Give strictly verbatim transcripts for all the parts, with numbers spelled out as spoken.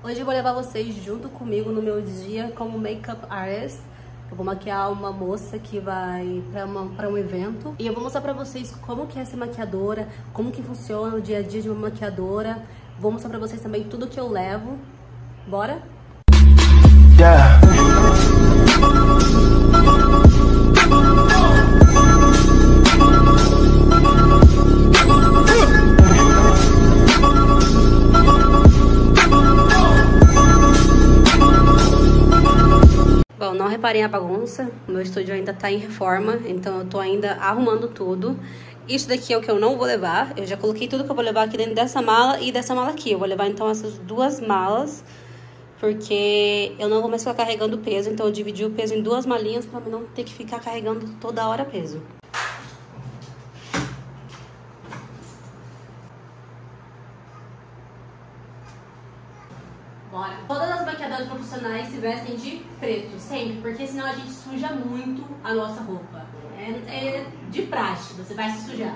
Hoje eu vou levar vocês junto comigo no meu dia como makeup artist. Eu vou maquiar uma moça que vai pra, uma, pra um evento. E eu vou mostrar pra vocês como que é ser maquiadora, como que funciona o dia a dia de uma maquiadora. Vou mostrar pra vocês também tudo que eu levo. Bora? Yeah. Bom, não reparem a bagunça, o meu estúdio ainda tá em reforma, então eu tô ainda arrumando tudo. Isso daqui é o que eu não vou levar, eu já coloquei tudo que eu vou levar aqui dentro dessa mala e dessa mala aqui. Eu vou levar então essas duas malas, porque eu não vou mais ficar carregando peso, então eu dividi o peso em duas malinhas pra não ter que ficar carregando toda hora peso. Bora. Todas as maquiadoras profissionais se vestem de preto, sempre, porque senão a gente suja muito a nossa roupa. É, é de praxe, você vai se sujar.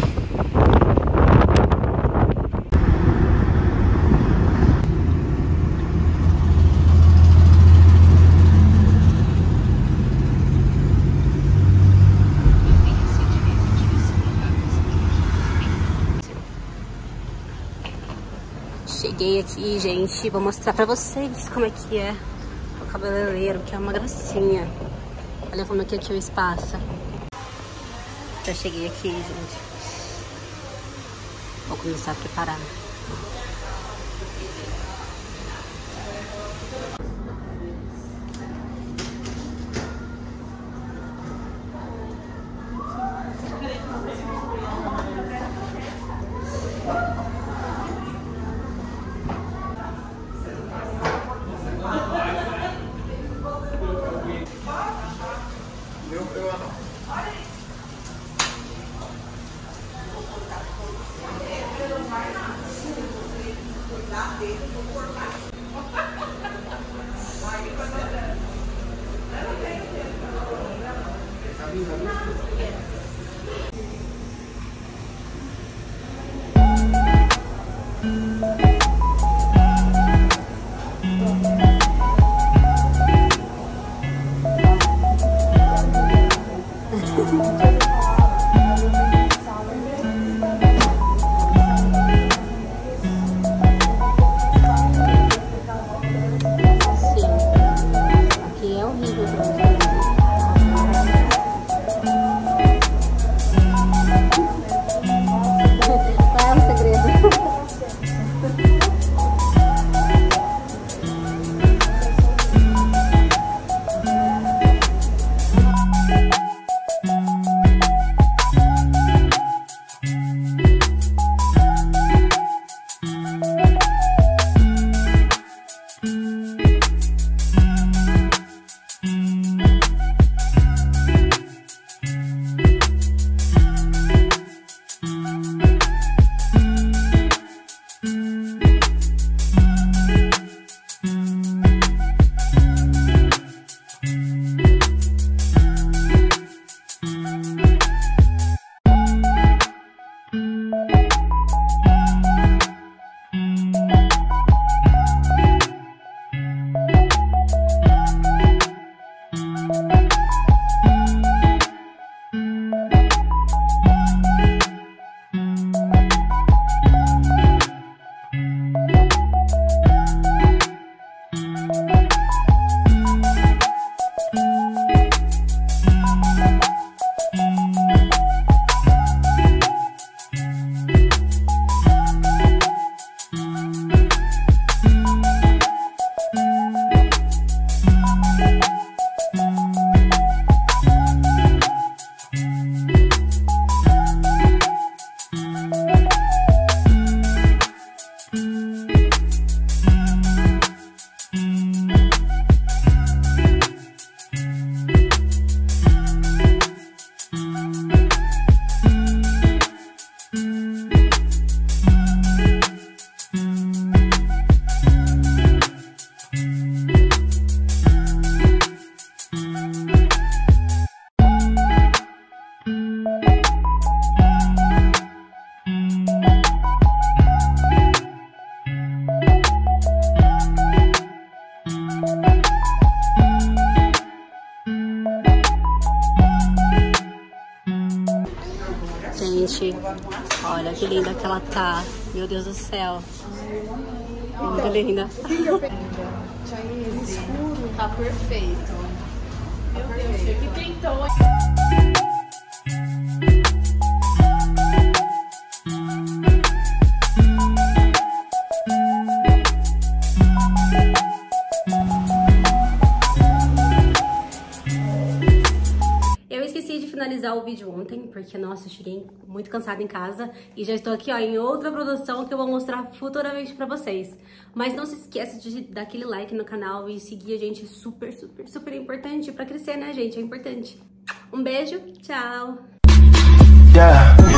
Cheguei aqui, gente, vou mostrar pra vocês como é que é o cabeleireiro, que é uma gracinha. Olha como é que aqui é o espaço. Já cheguei aqui, gente. Vou começar a preparar. Qual é o segredo? Gente, olha que linda que ela tá. Meu Deus do céu. Muito linda. Escuro. Tá perfeito. Meu Deus, que tentou. Finalizar o vídeo ontem, porque, nossa, eu cheguei muito cansada em casa e já estou aqui, ó, em outra produção que eu vou mostrar futuramente pra vocês. Mas não se esqueça de dar aquele like no canal e seguir a gente, super, super, super importante pra crescer, né, gente? É importante. Um beijo, tchau! Yeah.